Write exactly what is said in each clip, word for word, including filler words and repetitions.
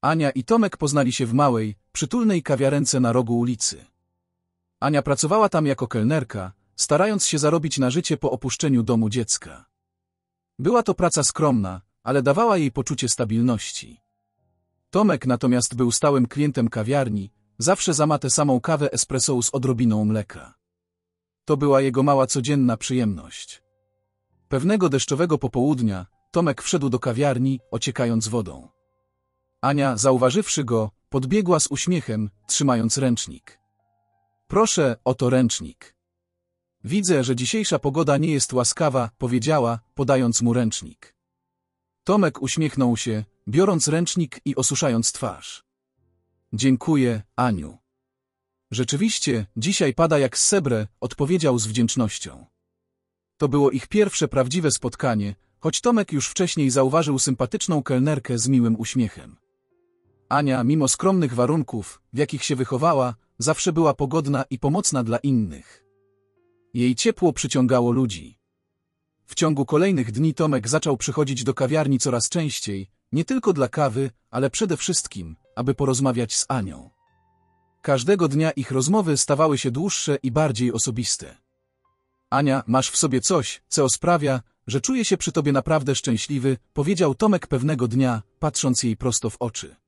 Ania i Tomek poznali się w małej, przytulnej kawiarence na rogu ulicy. Ania pracowała tam jako kelnerka, starając się zarobić na życie po opuszczeniu domu dziecka. Była to praca skromna, ale dawała jej poczucie stabilności. Tomek natomiast był stałym klientem kawiarni, zawsze za ma tę samą kawę espresso z odrobiną mleka. To była jego mała codzienna przyjemność. Pewnego deszczowego popołudnia Tomek wszedł do kawiarni, ociekając wodą. Ania, zauważywszy go, podbiegła z uśmiechem, trzymając ręcznik. Proszę, oto ręcznik. Widzę, że dzisiejsza pogoda nie jest łaskawa, powiedziała, podając mu ręcznik. Tomek uśmiechnął się, biorąc ręcznik i osuszając twarz. Dziękuję, Aniu. Rzeczywiście, dzisiaj pada jak z srebrem, odpowiedział z wdzięcznością. To było ich pierwsze prawdziwe spotkanie, choć Tomek już wcześniej zauważył sympatyczną kelnerkę z miłym uśmiechem. Ania, mimo skromnych warunków, w jakich się wychowała, zawsze była pogodna i pomocna dla innych. Jej ciepło przyciągało ludzi. W ciągu kolejnych dni Tomek zaczął przychodzić do kawiarni coraz częściej, nie tylko dla kawy, ale przede wszystkim, aby porozmawiać z Anią. Każdego dnia ich rozmowy stawały się dłuższe i bardziej osobiste. Ania, masz w sobie coś, co sprawia, że czuję się przy tobie naprawdę szczęśliwy, powiedział Tomek pewnego dnia, patrząc jej prosto w oczy.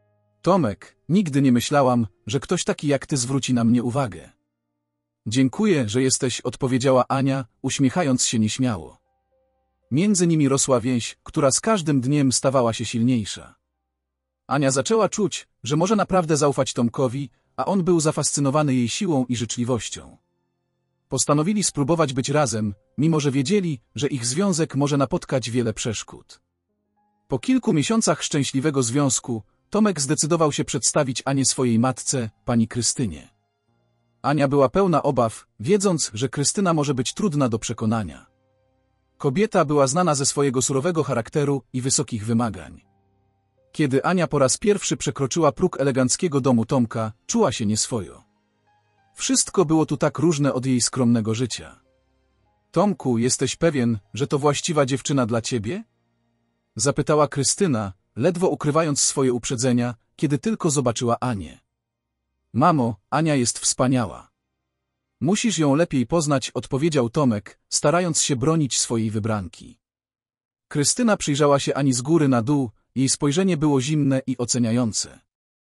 Tomek, nigdy nie myślałam, że ktoś taki jak ty zwróci na mnie uwagę. Dziękuję, że jesteś, odpowiedziała Ania, uśmiechając się nieśmiało. Między nimi rosła więź, która z każdym dniem stawała się silniejsza. Ania zaczęła czuć, że może naprawdę zaufać Tomkowi, a on był zafascynowany jej siłą i życzliwością. Postanowili spróbować być razem, mimo że wiedzieli, że ich związek może napotkać wiele przeszkód. Po kilku miesiącach szczęśliwego związku, Tomek zdecydował się przedstawić Anię swojej matce, pani Krystynie. Ania była pełna obaw, wiedząc, że Krystyna może być trudna do przekonania. Kobieta była znana ze swojego surowego charakteru i wysokich wymagań. Kiedy Ania po raz pierwszy przekroczyła próg eleganckiego domu Tomka, czuła się nieswojo. Wszystko było tu tak różne od jej skromnego życia. Tomku, jesteś pewien, że to właściwa dziewczyna dla ciebie? Zapytała Krystyna, ledwo ukrywając swoje uprzedzenia, kiedy tylko zobaczyła Anię. Mamo, Ania jest wspaniała. Musisz ją lepiej poznać, odpowiedział Tomek, starając się bronić swojej wybranki. Krystyna przyjrzała się Ani z góry na dół, jej spojrzenie było zimne i oceniające.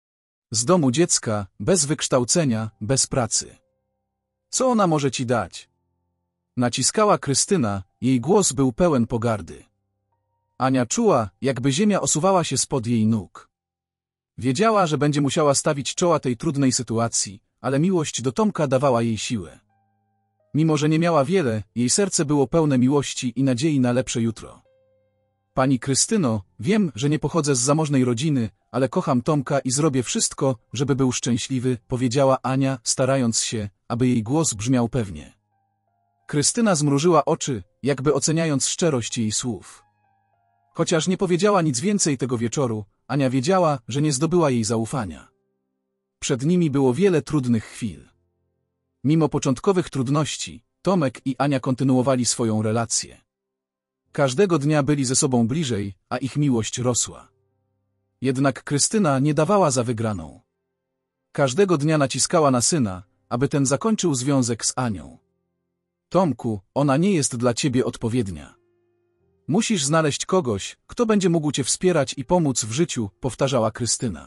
Z domu dziecka, bez wykształcenia, bez pracy. Co ona może ci dać? Naciskała Krystyna, jej głos był pełen pogardy. Ania czuła, jakby ziemia osuwała się spod jej nóg. Wiedziała, że będzie musiała stawić czoła tej trudnej sytuacji, ale miłość do Tomka dawała jej siłę. Mimo że nie miała wiele, jej serce było pełne miłości i nadziei na lepsze jutro. Pani Krystyno, wiem, że nie pochodzę z zamożnej rodziny, ale kocham Tomka i zrobię wszystko, żeby był szczęśliwy, powiedziała Ania, starając się, aby jej głos brzmiał pewnie. Krystyna zmrużyła oczy, jakby oceniając szczerość jej słów. Chociaż nie powiedziała nic więcej tego wieczoru, Ania wiedziała, że nie zdobyła jej zaufania. Przed nimi było wiele trudnych chwil. Mimo początkowych trudności, Tomek i Ania kontynuowali swoją relację. Każdego dnia byli ze sobą bliżej, a ich miłość rosła. Jednak Krystyna nie dawała za wygraną. Każdego dnia naciskała na syna, aby ten zakończył związek z Anią. Tomku, ona nie jest dla ciebie odpowiednia. Musisz znaleźć kogoś, kto będzie mógł cię wspierać i pomóc w życiu, powtarzała Krystyna.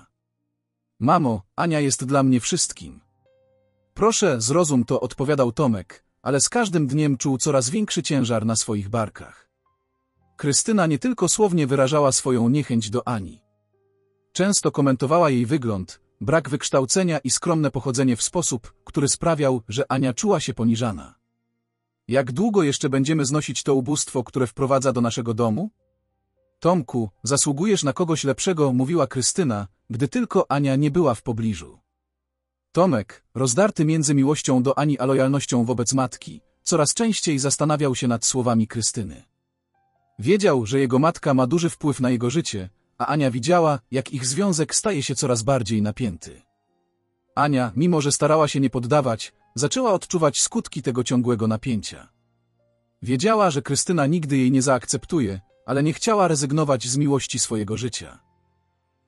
Mamo, Ania jest dla mnie wszystkim. Proszę, zrozum to, odpowiadał Tomek, ale z każdym dniem czuł coraz większy ciężar na swoich barkach. Krystyna nie tylko słownie wyrażała swoją niechęć do Ani. Często komentowała jej wygląd, brak wykształcenia i skromne pochodzenie w sposób, który sprawiał, że Ania czuła się poniżana. Jak długo jeszcze będziemy znosić to ubóstwo, które wprowadza do naszego domu? Tomku, zasługujesz na kogoś lepszego, mówiła Krystyna, gdy tylko Ania nie była w pobliżu. Tomek, rozdarty między miłością do Ani a lojalnością wobec matki, coraz częściej zastanawiał się nad słowami Krystyny. Wiedział, że jego matka ma duży wpływ na jego życie, a Ania widziała, jak ich związek staje się coraz bardziej napięty. Ania, mimo że starała się nie poddawać, zaczęła odczuwać skutki tego ciągłego napięcia. Wiedziała, że Krystyna nigdy jej nie zaakceptuje, ale nie chciała rezygnować z miłości swojego życia.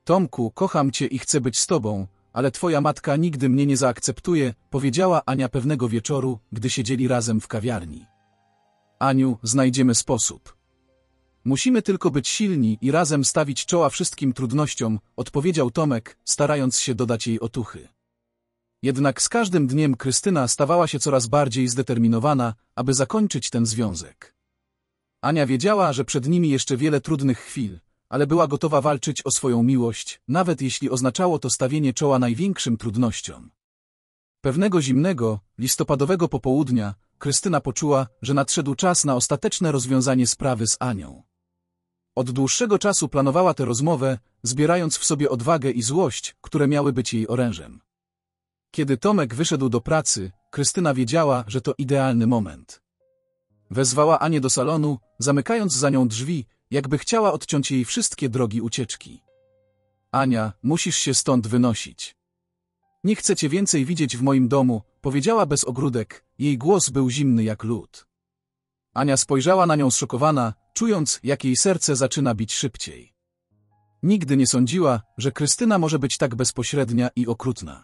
Tomku, kocham cię i chcę być z tobą, ale twoja matka nigdy mnie nie zaakceptuje, powiedziała Ania pewnego wieczoru, gdy siedzieli razem w kawiarni. Aniu, znajdziemy sposób. Musimy tylko być silni i razem stawić czoła wszystkim trudnościom, odpowiedział Tomek, starając się dodać jej otuchy. Jednak z każdym dniem Krystyna stawała się coraz bardziej zdeterminowana, aby zakończyć ten związek. Ania wiedziała, że przed nimi jeszcze wiele trudnych chwil, ale była gotowa walczyć o swoją miłość, nawet jeśli oznaczało to stawienie czoła największym trudnościom. Pewnego zimnego, listopadowego popołudnia Krystyna poczuła, że nadszedł czas na ostateczne rozwiązanie sprawy z Anią. Od dłuższego czasu planowała tę rozmowę, zbierając w sobie odwagę i złość, które miały być jej orężem. Kiedy Tomek wyszedł do pracy, Krystyna wiedziała, że to idealny moment. Wezwała Anię do salonu, zamykając za nią drzwi, jakby chciała odciąć jej wszystkie drogi ucieczki. Ania, musisz się stąd wynosić. Nie chcę cię więcej widzieć w moim domu, powiedziała bez ogródek, jej głos był zimny jak lód. Ania spojrzała na nią zszokowana, czując, jak jej serce zaczyna bić szybciej. Nigdy nie sądziła, że Krystyna może być tak bezpośrednia i okrutna.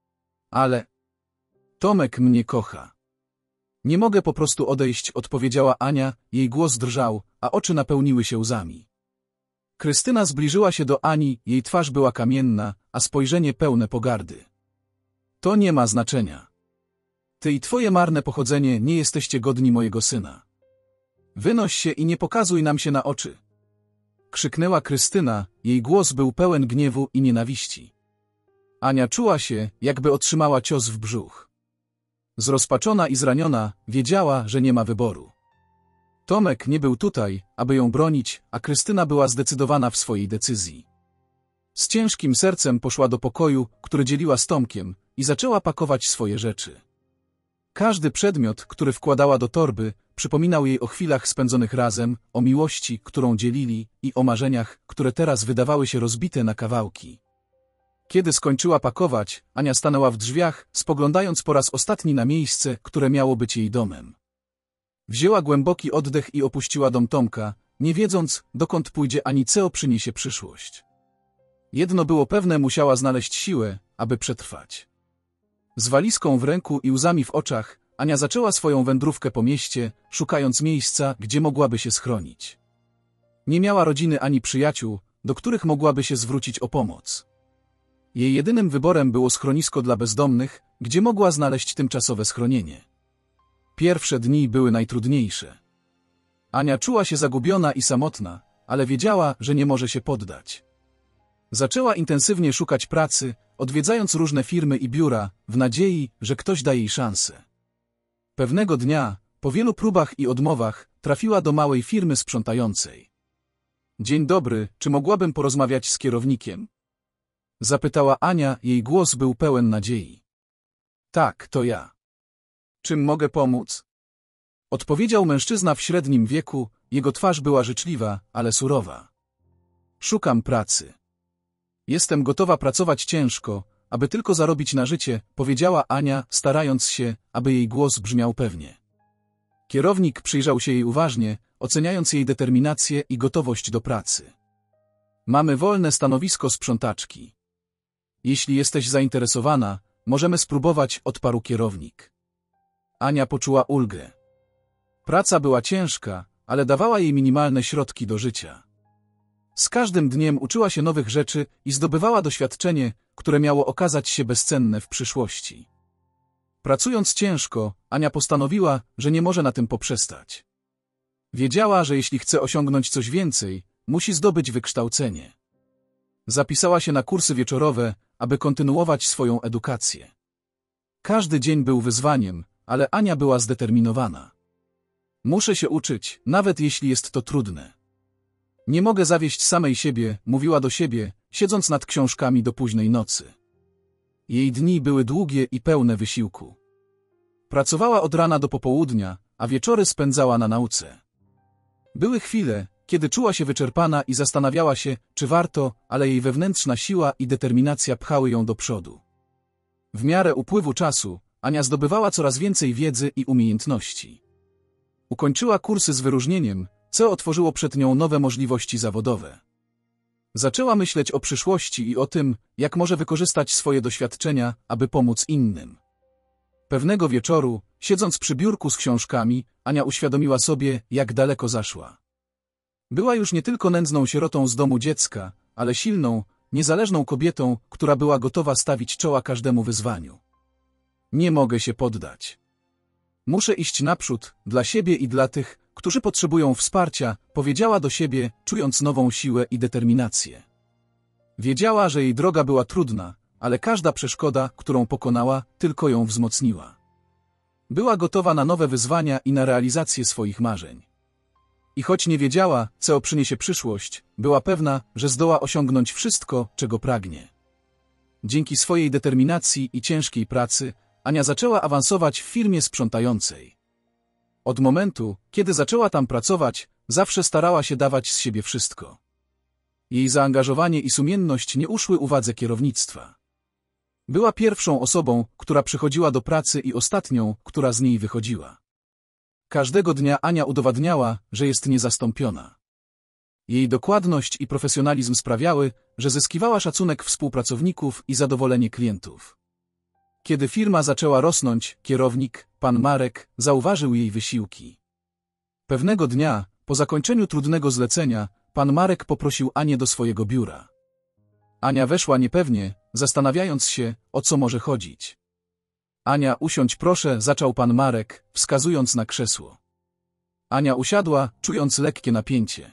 Ale Tomek mnie kocha. Nie mogę po prostu odejść, odpowiedziała Ania, jej głos drżał, a oczy napełniły się łzami. Krystyna zbliżyła się do Ani, jej twarz była kamienna, a spojrzenie pełne pogardy. To nie ma znaczenia. Ty i twoje marne pochodzenie nie jesteście godni mojego syna. Wynoś się i nie pokazuj nam się na oczy. Krzyknęła Krystyna, jej głos był pełen gniewu i nienawiści. Ania czuła się, jakby otrzymała cios w brzuch. Zrozpaczona i zraniona, wiedziała, że nie ma wyboru. Tomek nie był tutaj, aby ją bronić, a Krystyna była zdecydowana w swojej decyzji. Z ciężkim sercem poszła do pokoju, który dzieliła z Tomkiem, i zaczęła pakować swoje rzeczy. Każdy przedmiot, który wkładała do torby, przypominał jej o chwilach spędzonych razem, o miłości, którą dzielili, i o marzeniach, które teraz wydawały się rozbite na kawałki. Kiedy skończyła pakować, Ania stanęła w drzwiach, spoglądając po raz ostatni na miejsce, które miało być jej domem. Wzięła głęboki oddech i opuściła dom Tomka, nie wiedząc, dokąd pójdzie ani co przyniesie przyszłość. Jedno było pewne, musiała znaleźć siłę, aby przetrwać. Z walizką w ręku i łzami w oczach, Ania zaczęła swoją wędrówkę po mieście, szukając miejsca, gdzie mogłaby się schronić. Nie miała rodziny ani przyjaciół, do których mogłaby się zwrócić o pomoc. Jej jedynym wyborem było schronisko dla bezdomnych, gdzie mogła znaleźć tymczasowe schronienie. Pierwsze dni były najtrudniejsze. Ania czuła się zagubiona i samotna, ale wiedziała, że nie może się poddać. Zaczęła intensywnie szukać pracy, odwiedzając różne firmy i biura, w nadziei, że ktoś da jej szansę. Pewnego dnia, po wielu próbach i odmowach, trafiła do małej firmy sprzątającej. Dzień dobry, czy mogłabym porozmawiać z kierownikiem? Zapytała Ania, jej głos był pełen nadziei. Tak, to ja. Czym mogę pomóc? Odpowiedział mężczyzna w średnim wieku, jego twarz była życzliwa, ale surowa. Szukam pracy. Jestem gotowa pracować ciężko, aby tylko zarobić na życie, powiedziała Ania, starając się, aby jej głos brzmiał pewnie. Kierownik przyjrzał się jej uważnie, oceniając jej determinację i gotowość do pracy. Mamy wolne stanowisko sprzątaczki. Jeśli jesteś zainteresowana, możemy spróbować, odparł kierownik. Ania poczuła ulgę. Praca była ciężka, ale dawała jej minimalne środki do życia. Z każdym dniem uczyła się nowych rzeczy i zdobywała doświadczenie, które miało okazać się bezcenne w przyszłości. Pracując ciężko, Ania postanowiła, że nie może na tym poprzestać. Wiedziała, że jeśli chce osiągnąć coś więcej, musi zdobyć wykształcenie. Zapisała się na kursy wieczorowe, aby kontynuować swoją edukację. Każdy dzień był wyzwaniem, ale Ania była zdeterminowana. Muszę się uczyć, nawet jeśli jest to trudne. Nie mogę zawieść samej siebie, mówiła do siebie, siedząc nad książkami do późnej nocy. Jej dni były długie i pełne wysiłku. Pracowała od rana do popołudnia, a wieczory spędzała na nauce. Były chwile, kiedy czuła się wyczerpana i zastanawiała się, czy warto, ale jej wewnętrzna siła i determinacja pchały ją do przodu. W miarę upływu czasu, Ania zdobywała coraz więcej wiedzy i umiejętności. Ukończyła kursy z wyróżnieniem, co otworzyło przed nią nowe możliwości zawodowe. Zaczęła myśleć o przyszłości i o tym, jak może wykorzystać swoje doświadczenia, aby pomóc innym. Pewnego wieczoru, siedząc przy biurku z książkami, Ania uświadomiła sobie, jak daleko zaszła. Była już nie tylko nędzną sierotą z domu dziecka, ale silną, niezależną kobietą, która była gotowa stawić czoła każdemu wyzwaniu. Nie mogę się poddać. Muszę iść naprzód, dla siebie i dla tych, którzy potrzebują wsparcia, powiedziała do siebie, czując nową siłę i determinację. Wiedziała, że jej droga była trudna, ale każda przeszkoda, którą pokonała, tylko ją wzmocniła. Była gotowa na nowe wyzwania i na realizację swoich marzeń. I choć nie wiedziała, co przyniesie przyszłość, była pewna, że zdoła osiągnąć wszystko, czego pragnie. Dzięki swojej determinacji i ciężkiej pracy, Ania zaczęła awansować w firmie sprzątającej. Od momentu, kiedy zaczęła tam pracować, zawsze starała się dawać z siebie wszystko. Jej zaangażowanie i sumienność nie uszły uwadze kierownictwa. Była pierwszą osobą, która przychodziła do pracy i ostatnią, która z niej wychodziła. Każdego dnia Ania udowadniała, że jest niezastąpiona. Jej dokładność i profesjonalizm sprawiały, że zyskiwała szacunek współpracowników i zadowolenie klientów. Kiedy firma zaczęła rosnąć, kierownik, pan Marek, zauważył jej wysiłki. Pewnego dnia, po zakończeniu trudnego zlecenia, pan Marek poprosił Anię do swojego biura. Ania weszła niepewnie, zastanawiając się, o co może chodzić. Ania, usiądź proszę, zaczął pan Marek, wskazując na krzesło. Ania usiadła, czując lekkie napięcie.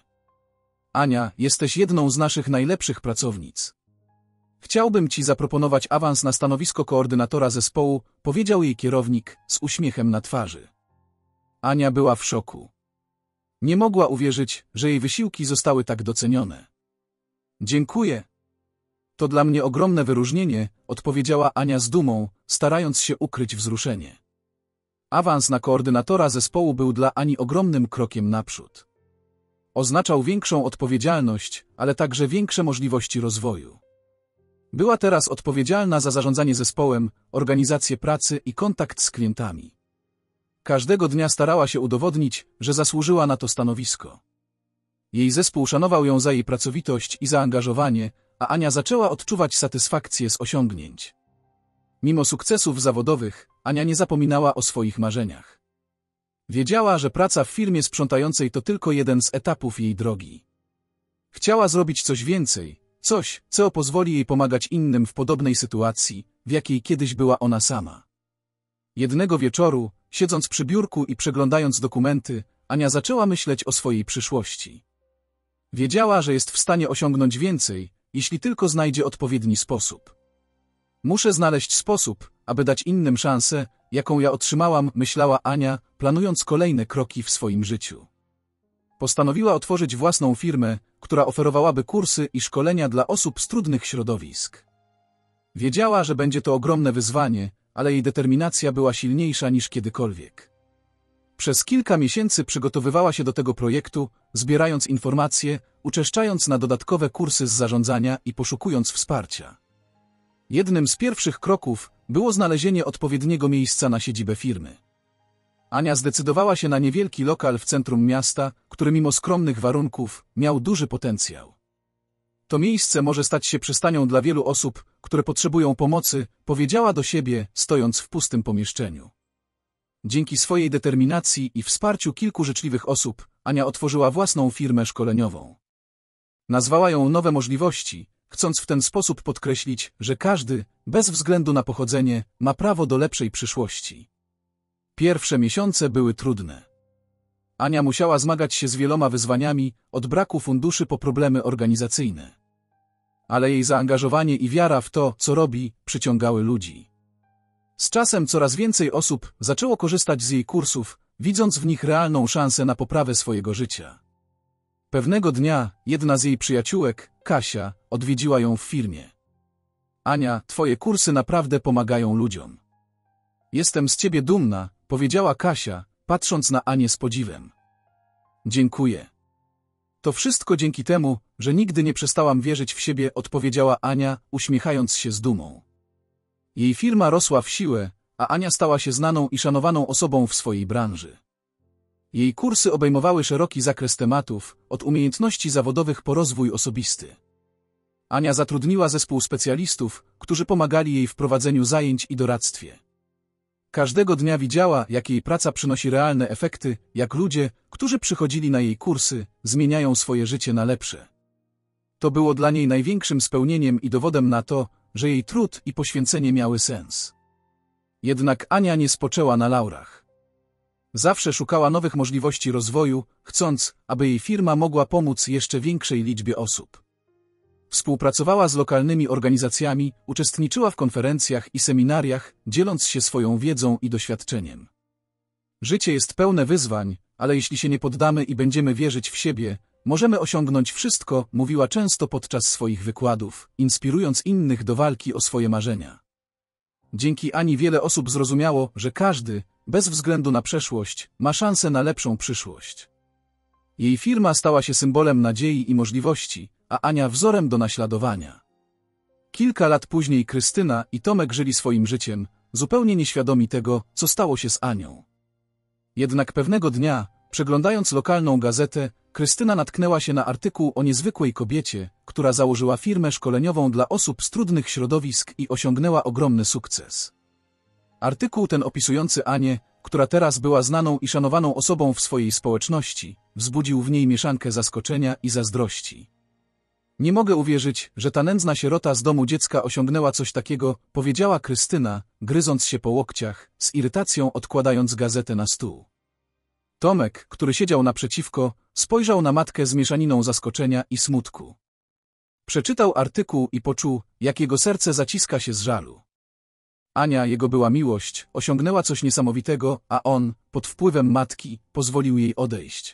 Ania, jesteś jedną z naszych najlepszych pracownic. Chciałbym ci zaproponować awans na stanowisko koordynatora zespołu, powiedział jej kierownik, z uśmiechem na twarzy. Ania była w szoku. Nie mogła uwierzyć, że jej wysiłki zostały tak docenione. Dziękuję. To dla mnie ogromne wyróżnienie, odpowiedziała Ania z dumą, starając się ukryć wzruszenie. Awans na koordynatora zespołu był dla Ani ogromnym krokiem naprzód. Oznaczał większą odpowiedzialność, ale także większe możliwości rozwoju. Była teraz odpowiedzialna za zarządzanie zespołem, organizację pracy i kontakt z klientami. Każdego dnia starała się udowodnić, że zasłużyła na to stanowisko. Jej zespół szanował ją za jej pracowitość i zaangażowanie, a Ania zaczęła odczuwać satysfakcję z osiągnięć. Mimo sukcesów zawodowych, Ania nie zapominała o swoich marzeniach. Wiedziała, że praca w firmie sprzątającej to tylko jeden z etapów jej drogi. Chciała zrobić coś więcej, coś, co pozwoli jej pomagać innym w podobnej sytuacji, w jakiej kiedyś była ona sama. Jednego wieczoru, siedząc przy biurku i przeglądając dokumenty, Ania zaczęła myśleć o swojej przyszłości. Wiedziała, że jest w stanie osiągnąć więcej, jeśli tylko znajdzie odpowiedni sposób. Muszę znaleźć sposób, aby dać innym szansę, jaką ja otrzymałam, myślała Ania, planując kolejne kroki w swoim życiu. Postanowiła otworzyć własną firmę, która oferowałaby kursy i szkolenia dla osób z trudnych środowisk. Wiedziała, że będzie to ogromne wyzwanie, ale jej determinacja była silniejsza niż kiedykolwiek. Przez kilka miesięcy przygotowywała się do tego projektu, zbierając informacje, uczęszczając na dodatkowe kursy z zarządzania i poszukując wsparcia. Jednym z pierwszych kroków było znalezienie odpowiedniego miejsca na siedzibę firmy. Ania zdecydowała się na niewielki lokal w centrum miasta, który mimo skromnych warunków miał duży potencjał. To miejsce może stać się przystanią dla wielu osób, które potrzebują pomocy, powiedziała do siebie, stojąc w pustym pomieszczeniu. Dzięki swojej determinacji i wsparciu kilku życzliwych osób, Ania otworzyła własną firmę szkoleniową. Nazwała ją Nowe Możliwości, chcąc w ten sposób podkreślić, że każdy, bez względu na pochodzenie, ma prawo do lepszej przyszłości. Pierwsze miesiące były trudne. Ania musiała zmagać się z wieloma wyzwaniami, od braku funduszy po problemy organizacyjne. Ale jej zaangażowanie i wiara w to, co robi, przyciągały ludzi. Z czasem coraz więcej osób zaczęło korzystać z jej kursów, widząc w nich realną szansę na poprawę swojego życia. Pewnego dnia jedna z jej przyjaciółek, Kasia, odwiedziła ją w firmie. Ania, twoje kursy naprawdę pomagają ludziom. Jestem z ciebie dumna, powiedziała Kasia, patrząc na Anię z podziwem. Dziękuję. To wszystko dzięki temu, że nigdy nie przestałam wierzyć w siebie, odpowiedziała Ania, uśmiechając się z dumą. Jej firma rosła w siłę, a Ania stała się znaną i szanowaną osobą w swojej branży. Jej kursy obejmowały szeroki zakres tematów, od umiejętności zawodowych po rozwój osobisty. Ania zatrudniła zespół specjalistów, którzy pomagali jej w prowadzeniu zajęć i doradztwie. Każdego dnia widziała, jak jej praca przynosi realne efekty, jak ludzie, którzy przychodzili na jej kursy, zmieniają swoje życie na lepsze. To było dla niej największym spełnieniem i dowodem na to, że jej trud i poświęcenie miały sens. Jednak Ania nie spoczęła na laurach. Zawsze szukała nowych możliwości rozwoju, chcąc, aby jej firma mogła pomóc jeszcze większej liczbie osób. Współpracowała z lokalnymi organizacjami, uczestniczyła w konferencjach i seminariach, dzieląc się swoją wiedzą i doświadczeniem. Życie jest pełne wyzwań, ale jeśli się nie poddamy i będziemy wierzyć w siebie, możemy osiągnąć wszystko, mówiła często podczas swoich wykładów, inspirując innych do walki o swoje marzenia. Dzięki Ani wiele osób zrozumiało, że każdy, bez względu na przeszłość, ma szansę na lepszą przyszłość. Jej firma stała się symbolem nadziei i możliwości, a Ania wzorem do naśladowania. Kilka lat później Krystyna i Tomek żyli swoim życiem, zupełnie nieświadomi tego, co stało się z Anią. Jednak pewnego dnia, przeglądając lokalną gazetę, Krystyna natknęła się na artykuł o niezwykłej kobiecie, która założyła firmę szkoleniową dla osób z trudnych środowisk i osiągnęła ogromny sukces. Artykuł ten opisujący Anię, która teraz była znaną i szanowaną osobą w swojej społeczności, wzbudził w niej mieszankę zaskoczenia i zazdrości. Nie mogę uwierzyć, że ta nędzna sierota z domu dziecka osiągnęła coś takiego, powiedziała Krystyna, gryząc się po łokciach, z irytacją odkładając gazetę na stół. Tomek, który siedział naprzeciwko, spojrzał na matkę z mieszaniną zaskoczenia i smutku. Przeczytał artykuł i poczuł, jak jego serce zaciska się z żalu. Ania, jego była miłość, osiągnęła coś niesamowitego, a on, pod wpływem matki, pozwolił jej odejść.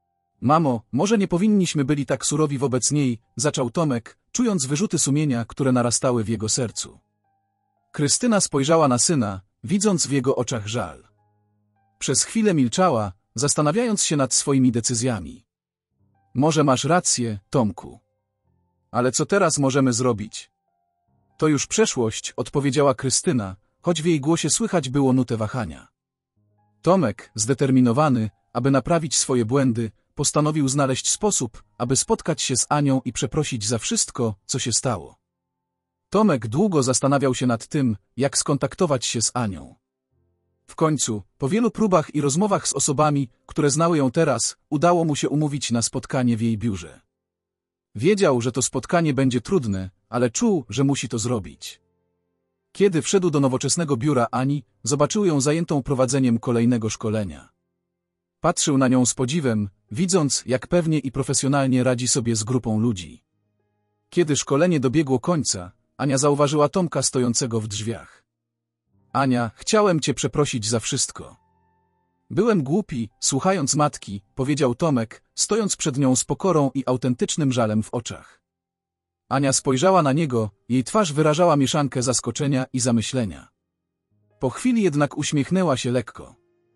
Mamo, może nie powinniśmy byli tak surowi wobec niej, zaczął Tomek, czując wyrzuty sumienia, które narastały w jego sercu. Krystyna spojrzała na syna, widząc w jego oczach żal. Przez chwilę milczała, zastanawiając się nad swoimi decyzjami. Może masz rację, Tomku. Ale co teraz możemy zrobić? To już przeszłość, odpowiedziała Krystyna, choć w jej głosie słychać było nutę wahania. Tomek, zdeterminowany, aby naprawić swoje błędy, postanowił znaleźć sposób, aby spotkać się z Anią i przeprosić za wszystko, co się stało. Tomek długo zastanawiał się nad tym, jak skontaktować się z Anią. W końcu, po wielu próbach i rozmowach z osobami, które znały ją teraz, udało mu się umówić na spotkanie w jej biurze. Wiedział, że to spotkanie będzie trudne, ale czuł, że musi to zrobić. Kiedy wszedł do nowoczesnego biura Ani, zobaczył ją zajętą prowadzeniem kolejnego szkolenia. Patrzył na nią z podziwem, widząc, jak pewnie i profesjonalnie radzi sobie z grupą ludzi. Kiedy szkolenie dobiegło końca, Ania zauważyła Tomka stojącego w drzwiach. Ania, chciałem cię przeprosić za wszystko. Byłem głupi, słuchając matki, powiedział Tomek, stojąc przed nią z pokorą i autentycznym żalem w oczach. Ania spojrzała na niego, jej twarz wyrażała mieszankę zaskoczenia i zamyślenia. Po chwili jednak uśmiechnęła się lekko.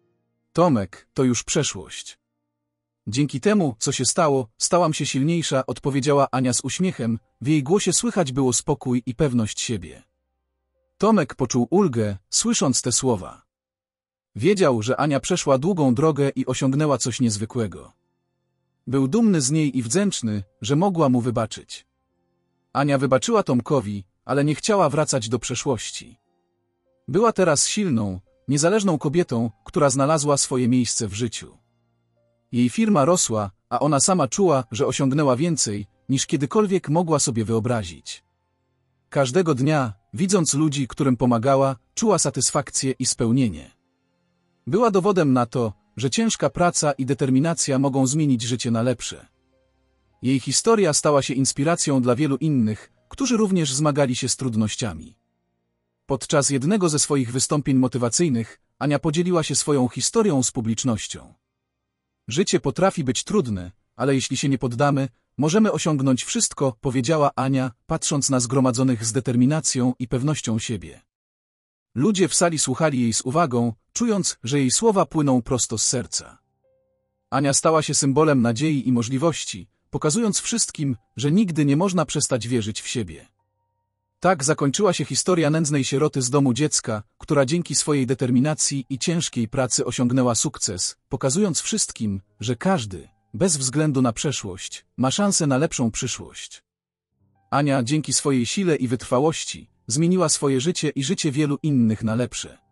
Tomek, to już przeszłość. Dzięki temu, co się stało, stałam się silniejsza, odpowiedziała Ania z uśmiechem, w jej głosie słychać było spokój i pewność siebie. Tomek poczuł ulgę, słysząc te słowa. Wiedział, że Ania przeszła długą drogę i osiągnęła coś niezwykłego. Był dumny z niej i wdzięczny, że mogła mu wybaczyć. Ania wybaczyła Tomkowi, ale nie chciała wracać do przeszłości. Była teraz silną, niezależną kobietą, która znalazła swoje miejsce w życiu. Jej firma rosła, a ona sama czuła, że osiągnęła więcej, niż kiedykolwiek mogła sobie wyobrazić. Każdego dnia, widząc ludzi, którym pomagała, czuła satysfakcję i spełnienie. Była dowodem na to, że ciężka praca i determinacja mogą zmienić życie na lepsze. Jej historia stała się inspiracją dla wielu innych, którzy również zmagali się z trudnościami. Podczas jednego ze swoich wystąpień motywacyjnych, Ania podzieliła się swoją historią z publicznością. Życie potrafi być trudne, ale jeśli się nie poddamy, możemy osiągnąć wszystko, powiedziała Ania, patrząc na zgromadzonych z determinacją i pewnością siebie. Ludzie w sali słuchali jej z uwagą, czując, że jej słowa płyną prosto z serca. Ania stała się symbolem nadziei i możliwości, pokazując wszystkim, że nigdy nie można przestać wierzyć w siebie. Tak zakończyła się historia nędznej sieroty z domu dziecka, która dzięki swojej determinacji i ciężkiej pracy osiągnęła sukces, pokazując wszystkim, że każdy, bez względu na przeszłość, ma szansę na lepszą przyszłość. Ania dzięki swojej sile i wytrwałości zmieniła swoje życie i życie wielu innych na lepsze.